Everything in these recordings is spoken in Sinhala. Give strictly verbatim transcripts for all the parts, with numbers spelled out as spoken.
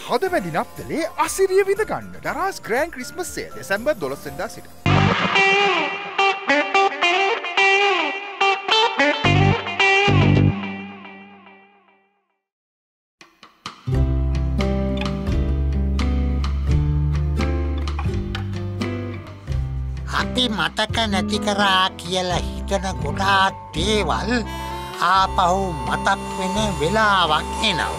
හදවැදි නත්තලේ අසිරිය විඳ ගන්න Daraz grand Christmas sale December දොළොස් වෙනිදා සිට. අපි මතක නැති කරා කියලා හිතන ගොඩාක් දේවල් ආපහු මතක් වෙන වෙලාවක් එනවා.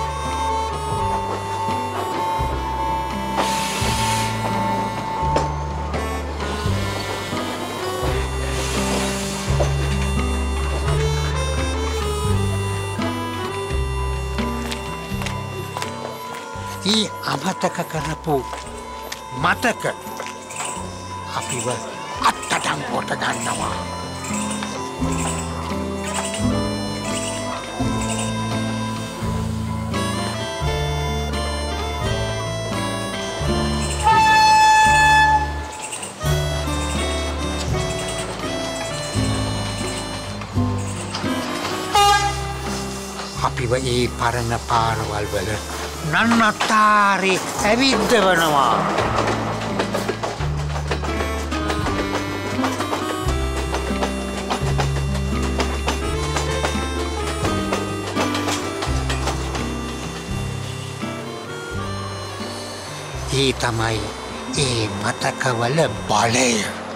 ඒ අමතක කරපු මතක අපිව අත්තටංගුවට ගන්නවා. අපිව ඒ පරණ පාරවල් වල නන්නත්තාරේ ඇවිද්දවනවා. ඒ තමයි ඒ මතකවල බලය.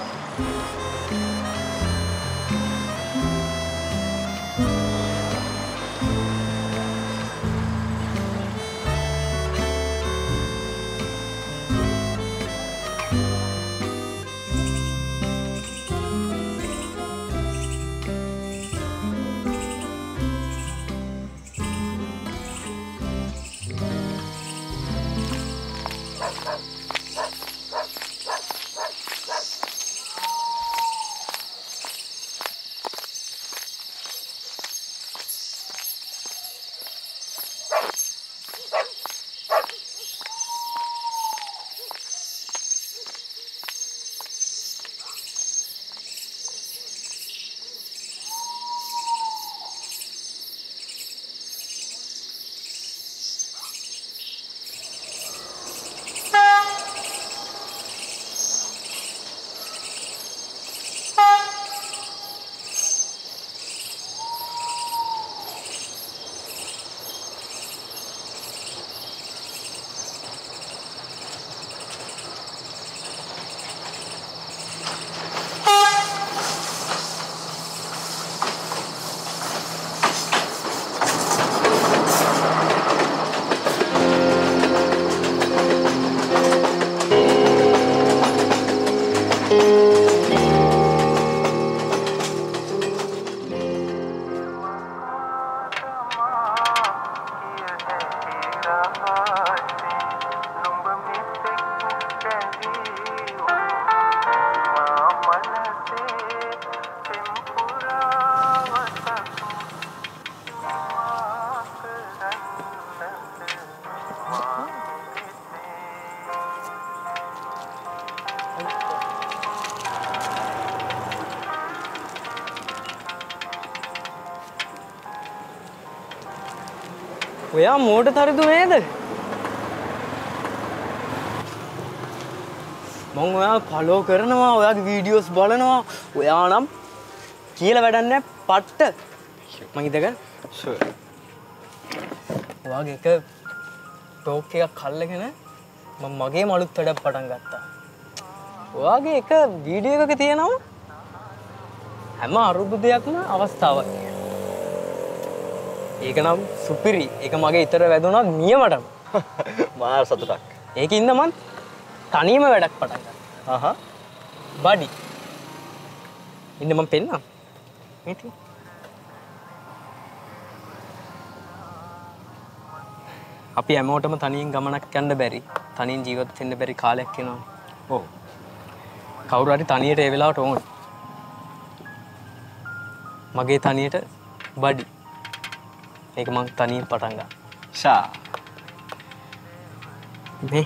ඔයා මෝඩ තරිදු නේද? මම ඔයා ෆලෝ කරනවා, ඔයාගේ වීඩියෝස් බලනවා. ඔයා නම් කියලා වැඩක් නැහැ පට්ට. මං හිතක ෂුවර්. ඔයාගේ එක ටෝක් එකක් අල්ලගෙන මම මගේම අලුත් වැඩක් පටන් ගත්තා. ඔයාගේ එක වීඩියෝ එකක තියෙනවා හැම අරුබුදයක්ම අවස්ථාවක්. ඒක නම් සුපිරි. ඒක මගේ ඉතර වැදුණා නියමටම. මාර සතුටක්. ඒකින්ද මං තනියම වැඩක් පටන් ගත්තා. අහහ. බඩි. ඉන්න මං පෙන්නම්. මේ තියෙන. අපි හැමෝටම තනියෙන් ගමනක් යන්න බැරි. තනියෙන් ජීවත් වෙන්න බැරි කාලයක් එනවා. ඔව්. කවුරු හරි තනියට ඒ වෙලාවට ඕන. මගේ තනියට බඩි. ඒක මං තනියෙන් පටන් ගත්තා. ෂා. මේ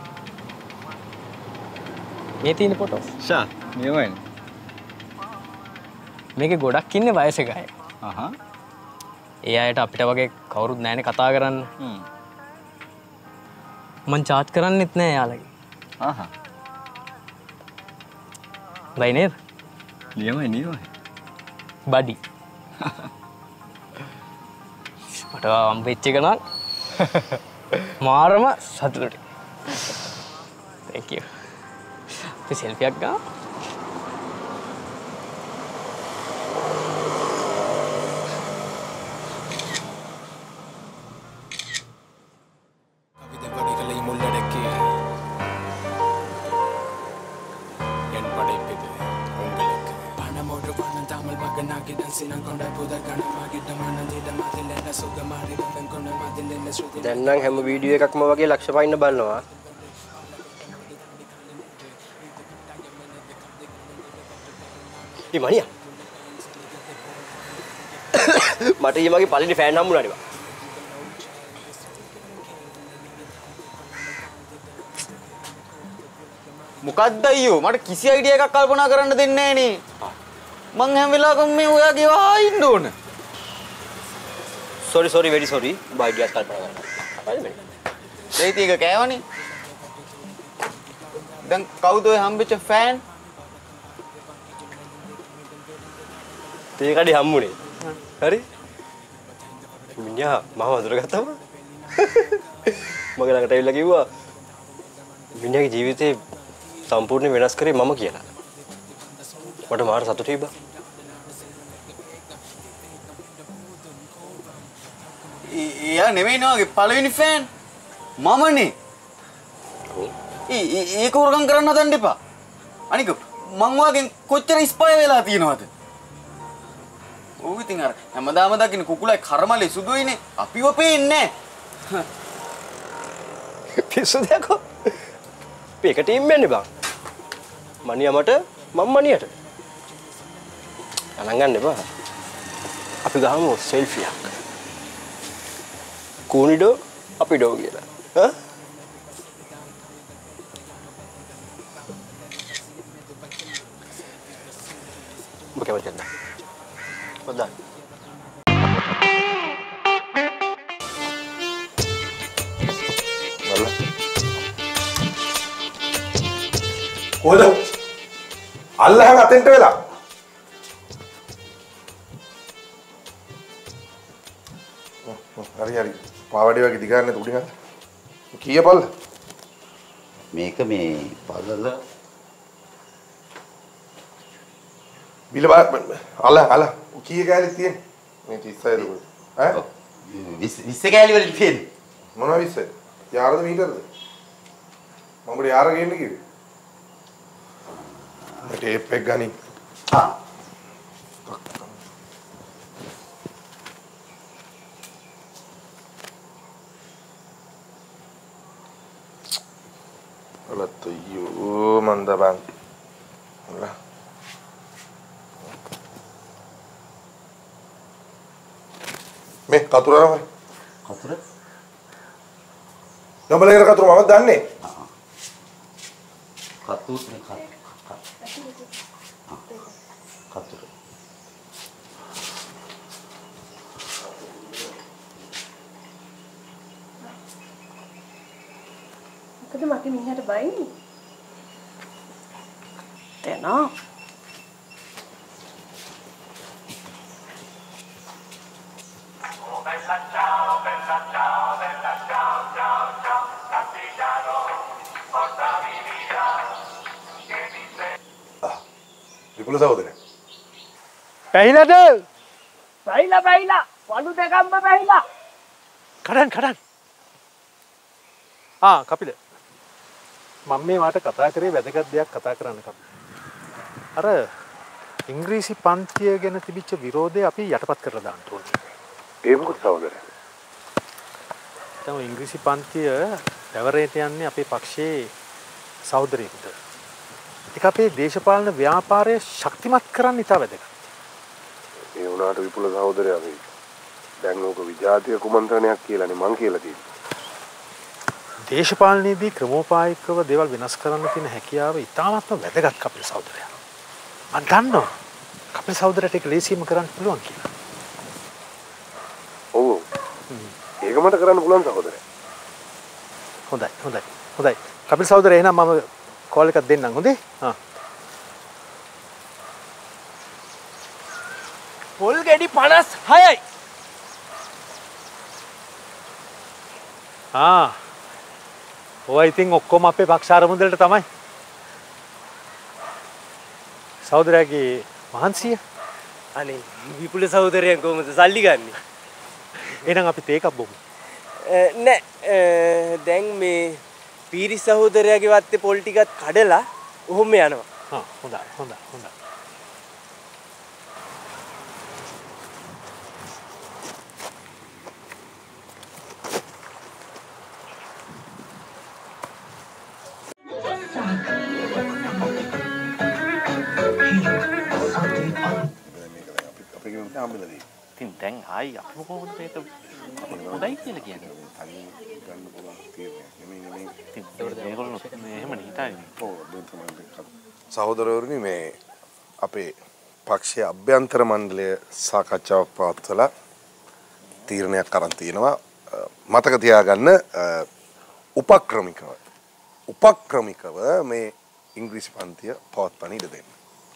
මේ තියෙන ෆොටෝස්. ෂා. නියමයි. මේකේ ගොඩක් ඉන්නේ වයසක අය. අහහ. ඒ අයට අපිට වගේ කවුරුත් නැහැනේ කතා කරන්න. හ්ම්. මං චාට් කරන්නෙත් නෑ යාළගේ. ආහා. බයි නේද? නියමයි නියමයි. බඩි. මට හම්බෙච්ච එක නම් මාරම සතුටුයි. Thank you. අපි සෙල්ෆි එකක් ගමු. දැන් නම් හැම වීඩියෝ එකක්ම වගේ ලක්ෂ පයින්න බලනවා. ඊ මනියා. මට ඊ මගේ පළවෙනි ෆෑන් හම්බුණා නේ බා. මොකද්ද අයියෝ මට කිසි අයිඩියා එකක් කල්පනා කරන්න දෙන්නේ නැහැ නේ. මං හැම වෙලාවකම මේ ඔයාගේ වහා ඉන්න ඕන. sorry sorry very sorry. බයිඩියාස් කල්පනා කරනවා. අපයි මේ. ඒත් ඒක කෑවනේ. දැන් කවුද ඔය හම්බෙච්ච ෆෑන්? තේ කඩේ හම්බුනේ. හරි. මිනිහා මාව අඳුරගත්තම මගේ ළඟට ඇවිල්ලා කිව්වා මිනිහාගේ ජීවිතේ සම්පූර්ණ වෙනස් කරේ මම කියලා. මට මාර සතුටුයි බා. එයා නෙමෙයි නෝගේ පළවෙනි ෆෑන්. මමනේ. ඒ ඒක උරගම් කරන්න හදන්න එපා. අනික මං වාගෙන් කොච්චර ඉස්පය වෙලා තියෙනවද? ඔව් ඉතින් අර හැමදාම දකින්න කුකුලයි කර්මලේ සුදුයිනේ. අපිව පේන්නේ නැහැ. පිස්සු දෙකෝ. මේක ටීම් එකනේ බං. මනියා මට මම මනියට. ගණන් ගන්න එපා. අපි ගහමු සෙල්ෆි එකක්. කෝනිඩෝ අපිඩෝ කියලා. හා? ඔබ කැමතිද? හොඳයි. කොහෙද? අල්ලහන් අතෙන්ට වෙලා. හරි හරි. පාවඩේ වගේ දිගාන්නේ උඩින් හරි. කීය පල්ල? මේක මේ පල්ලල බිල අල්ල අල්ල කීය කෑලි තියෙන්නේ? මේ තිස්සයි දුක. ඈ? විස්ස කෑලි වලින් තියෙන්නේ. මොනවා විස්සයි? යාරද මීටරද? මම උඩ යාර ගේන්න කිව්වේ. ටේප් එක ගනි. ආ. අලත් යෝ මන්ද බං. මේ කතුර නම. කතුර? නම්බලේර කතුර මම දන්නේ. කතුර නේ කතුර. කතුර. මොකද මට මිනිහට බයින්නේ? තේනා. විපුල සහෝදරයා. පැහිලාද? බයිලා බයිලා වලු දෙකක්ම බයිලා. කඩන් කඩන්. ආ කපිල. මම මේ වාට කතා කරේ වැදගත් දෙයක් කතා කරන්න කපිල. අර ඉංග්‍රීසි පන්තිය ගැන තිබිච්ච විරෝධය අපි යටපත් කරලා දාන්න ඕනේ. ඒ මොකද සහෝදරයා? තමයි ඉංග්‍රීසි පන්තිය පැවරේට යන්නේ අපේ පක්ෂයේ සහෝදරයෙකුට. ඒක අපේ දේශපාලන ව්‍යාපාරය ශක්තිමත් කරන්න ඉතා වැදගත්. ඒ වුණාට විපුල සහෝදරයා අපි දැන් ඕක විජාතිය කුමන්ත්‍රණයක් කියලානේ මං කියලා තියෙන්නේ. දේශපාලනයේදී ක්‍රමෝපායිකව දේවල් වෙනස් කරන්න තියෙන හැකියාව ඉතාමත්ම වැදගත් කපිල සහෝදරයා. මම දන්නවා කපිල සහෝදරයට ඒක ලේසියෙන්ම කරන්න පුළුවන් කියලා. ඔව්. ඒක මට කරන්න පුළුවන් සහෝදරයා. හොඳයි හොඳයි හොඳයි. කපිල් සහෝදරයා එහෙනම් මම කෝල් එකක් දෙන්නම් හොඳේ? ආ. පොල් ගැඩි පනස් හයයි. ආ. ඔය ඉතින් ඔක්කොම අපේ පක්ෂ ආරමුදලට තමයි. සහෝදරයාගේ මහන්සිය. අනේ විපුල සහෝදරයන් කොහොමද සල්ලි ගන්නේ? එහෙනම් අපි තේ එකක් බොමු. නෑ දැන් මේ පීරි සහෝදරයාගේ වත්තේ පොල් ටිකත් කඩලා ඔහොම යනවා. හා හොඳයි හොඳයි හොඳයි. ඉතින් දැන් ආයි අපව කොහොමද මේක හොඳයි කියලා කියන්නේ? තනි ගන්න පුළුවන් තීරණයක් නෙමෙයි නෙමෙයි. ඉතින් මේගොල්ලෝ එහෙම හිතන්නේ. ඔව් දැන් තමයි සහෝදරවරුනි මේ අපේ පක්ෂයේ අභ්‍යන්තර මණ්ඩලය සාකච්ඡාවක් පවත්වලා තීරණයක් අරන් තිනවා. මතක තියාගන්න උපක්‍රමිකව උපක්‍රමිකව මේ ඉංග්‍රීසි පන්තිය පවත්වන්න ඉඩ දෙන්න.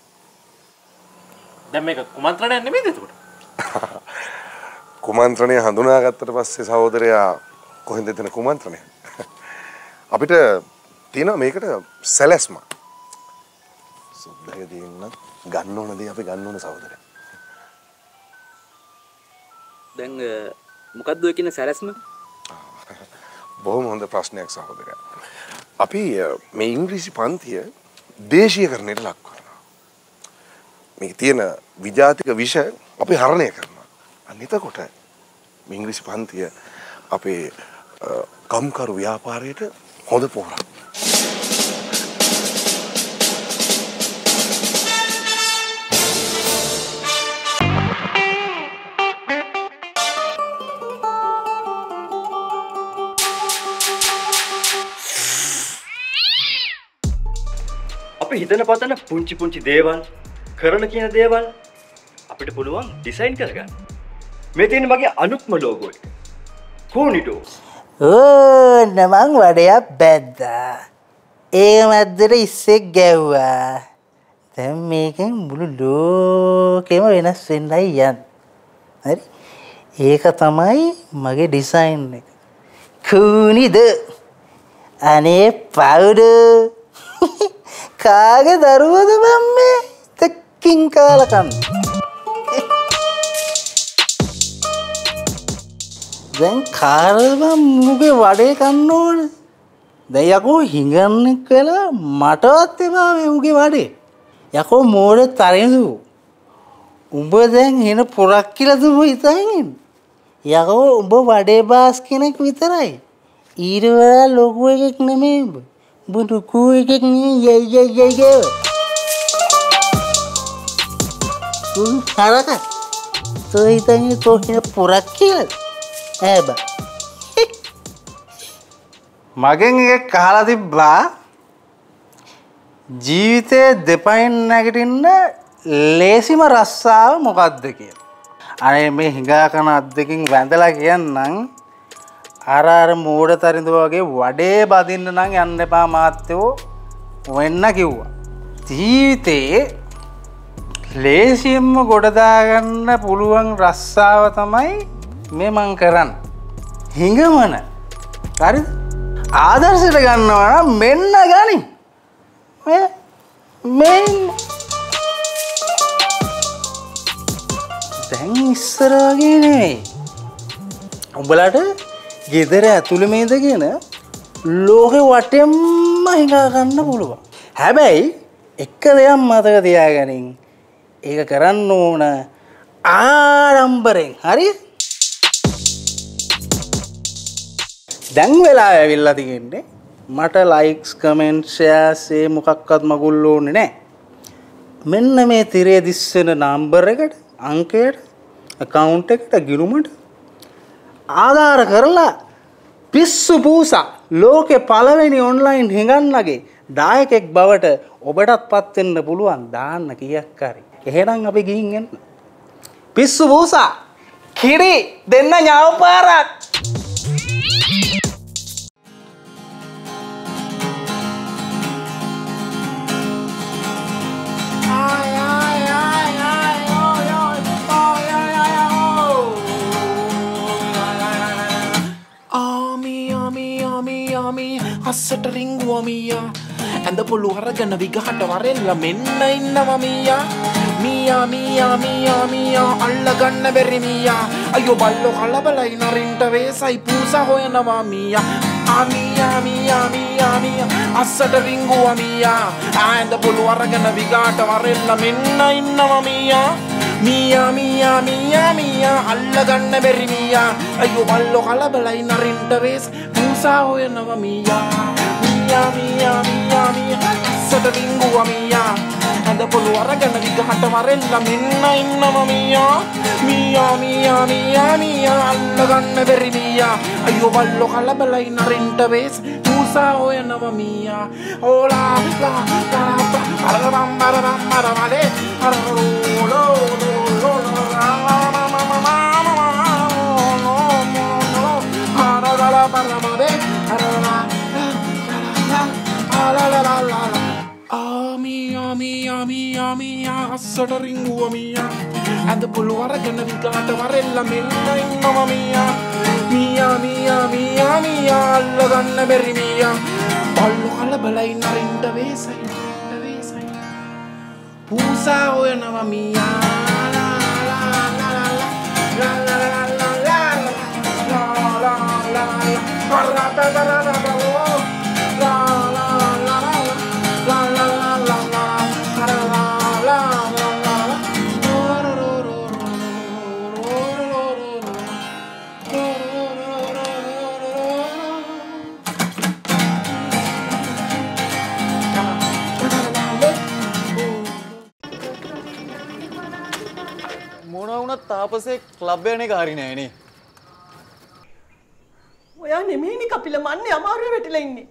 දැන් මේක කුමන්ත්‍රණයක් නෙමෙයිද එතකොට? කුමන්ත්‍රණය හඳුනාගත්තට පස්සේ සහෝදරයා කොහෙන්ද එතන කුමන්ත්‍රණය? අපිට තියෙනවා මේකට සැලැස්ම. සුද්ධය දෙන්න ගන්න ඕන දේ අපි ගන්න ඕන සහෝදරයා. දැන් මොකද්ද ඔය කියන සැලැස්ම? බොහොම හොඳ ප්‍රශ්නයක් සහෝදරයා. අපි මේ ඉංග්‍රීසි පන්තිය දේශීයකරණයට ලක් කරනවා. මේ තියෙන විජාතික විෂය අපි හරණය කරනවා. අන්න එතකොට මේ ඉංග්‍රීසි පන්තිය අපේ කම්කරු ව්‍යාපාරයට හොඳ පොහොරක්. අපි හිතන පතන පුංචි පුංචි දේවල් කරන කියන දේවල් අපිට පුළුවන් ඩිසයින් කරගන්න. මේ තියෙන මගේ අනුත්ම ලෝගෝ එක. කෝනිඩෝ. ඕ නමං වඩයක් බැද්දා. ඒ මැද්දට ඉස්සෙක් ගැව්වා. දැන් මේකෙන් මුළු ලෝකෙම වෙනස් වෙන්නයි යන්නේ. හරි? ඒක තමයි මගේ ඩිසයින් එක. කෝනිද? අනේ පවුඩ. කාගේ දරුවද මම මේ? තකින් කාලා කන්න. දැන් කාරම මුගේ වඩේ කන්න ඕනේ. දැන් යකෝ හිඟන්නෙක් වෙලා මටවත් එපා මේ මුගේ වඩේ. යකෝ මෝඩේ තරෙන්සු. උඹ දැන් එන පොරක් කියලා දුව හිතන්නේ. යකෝ උඹ වඩේ බාස් කෙනෙක් විතරයි. ඊට වඩා ලොකු එකෙක් නෙමෙයි උඹ. උඹ ලොකු එකෙක් නෙමෙයි යේ යේ යේ යේ. උන් හරක. තෝ හිතන්නේ තෝ එන පොරක් කියලා. ඇබ මගෙන් එක කහලා තිබ්බා ජීවිතේ දෙපයින් නැගිටින්න ලේසිම රස්සාව මොකක්ද කියලා. අනේ මේ හිඟා කන අත් දෙකින් වැඳලා කියන්නම් අර අර මෝඩ තරිඳු වගේ වඩේ බදින්න නම් යන්න එපා මාත්‍යෝ වෙන්න කිව්වා. ජීවිතේ ලේසියෙන්ම ගොඩ දාගන්න පුළුවන් රස්සාව තමයි මේ මං කරන්න. හිඟමන. හරිද? ආදර්ශයට ගන්නවා නම් මෙන්න ගනි. මේ මෙන්න. දැන් ඉස්සර වගේ නෙවෙයි. උඹලට ගෙදර ඇතුළේ මේද කියන ලෝකෙ වටෙන්ම හිඟා ගන්න පුළුවන්. හැබැයි එක දෙයක් මතක තියාගනින්. ඒක කරන්න ඕන ආඩම්බරෙන්. හරිද? දැන් වෙලා ඇවිල්ලා තියෙන්නේ මට ලයික්ස් කමෙන්ට් ෂෙයාර්ස් ඒ මොකක්වත් මගුල් ඕනේ නැහැ. මෙන්න මේ තිරේ දිස්සෙන නම්බර් එකට අංකයට account එකට ගිණුමට ආධාර කරලා පිස්සු පූසා ලෝකේ පළවෙනි ඔන්ලයින් හිඟන්නගේ දායකෙක් බවට ඔබටත් පත් වෙන්න පුළුවන් දාන්න කීයක් හරි. එහෙනම් අපි ගිහින් එන්න. පිස්සු පූසා කිරි දෙන්න ඥාව පාරක්. මීයා මේ අස්සට රිංගුවා මීයා ඇඳ පොළු අරගෙන විගහට වරෙල්ල මෙන්න ඉන්නවා මීයා මීයා මීයා මීයා මීයා අල්ලගන්න බැරි මීයා අයියෝ බල්ලෝ කලබලයි නරින්ට වේසයි පූසා හොයනවා මීයා ආ මීයා මීයා මීයා මීයා අස්සට රිංගුවා මීයා ඇඳ පොළු අරගෙන විගහට වරෙල්ල මෙන්න ඉන්නවා මීයා මීයා මීයා මීයා මීයා අල්ලගන්න බැරි මීයා අයියෝ බල්ලෝ කලබලයි නරින්ට වේස පූසා හොයනවා මීයා මීයා මීයා මීයා මීයා අස්සට රිංගුවා මීයා ඇඳ පොළු අරගෙන විගහට වරෙල්ල මෙන්න ඉන්නවා මීයා මීයා මීයා මීයා මීයා අල්ලගන්න බැරි මීයා අයියෝ බල්ලෝ කලබලයි නරින්ට වේස පූසා හොයනවා මීයා ඕලා ලා ලා අරරම් අරරම් අරමලේ අරරෝ අස්සට රිංගුවා මීයා ඇඳ පොළු අරගෙන විගහට වරෙල්ල මෙන්න ඉන්නවා මීයා මීයා මීයා මීයා මීයා අල්ලගන්න බැරි මීයා බල්ලෝ කලබලයි නරින්ට වේසයි වේසයි පූසා හොයනවා මීයා ලා ලා ලා ලා ලා ලා ලා ලා ලා තාපසේ ක්ලබ් යන එක හරි නෑනේ. ඔයා නෙමෙයිනේ කපිල මන්නේ අමාරුවේ වැටිලා ඉන්නේ.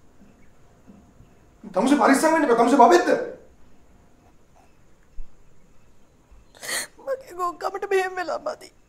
තමුසේ පරිස්සම් වෙන්න බෑ. තමුසේ බබෙක්ද? මගේ ගොක්කමට මෙහෙම වෙලා මදි.